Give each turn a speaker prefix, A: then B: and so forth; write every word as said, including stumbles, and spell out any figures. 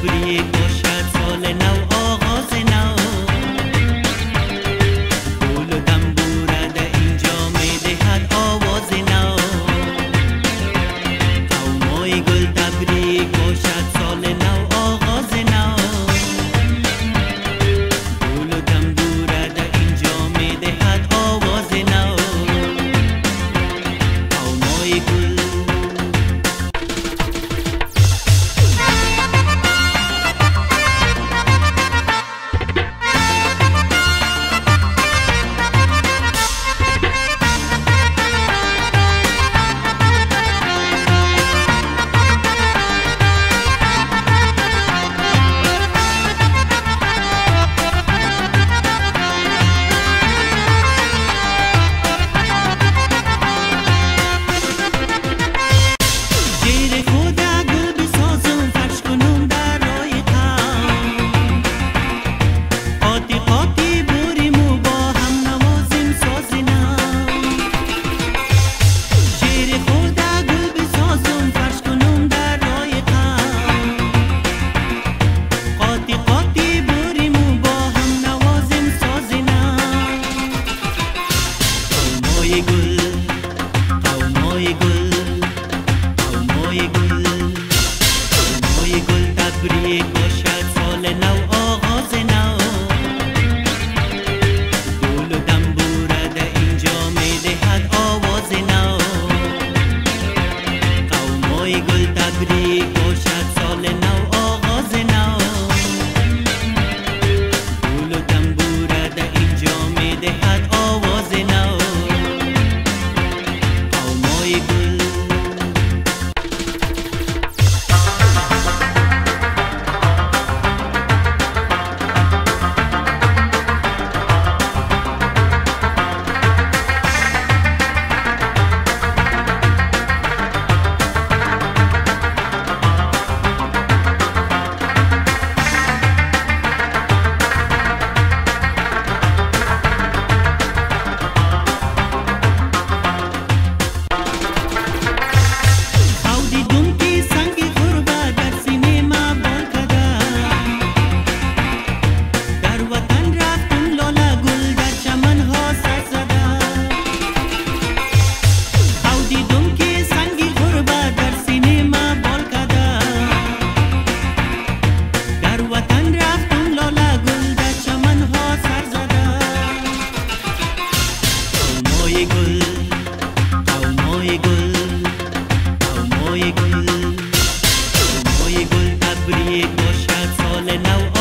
A: تبریک باشد سال نو آغاز نو گل و دنبوره در اینجا میدهد آواز نو قومای گل تبریک باشد سال نو آغاز نو گل و دنبوره در اینجا میدهد آواز نو قومای گل تبریک باشد سال نو آغاز نو گل و دنبوره در اینجا میدهد آواز نو قومای گل تبریک باشد سال نو آغاز نو گل و دنبوره در اینجا میدهد آواز نو قومای گل تبریک باشد سال نو